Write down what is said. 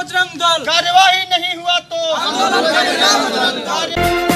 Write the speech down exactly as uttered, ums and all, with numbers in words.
बजरंग दल। कार्यवाही नहीं हुआ तो आंदोलन करेगा बजरंग दल।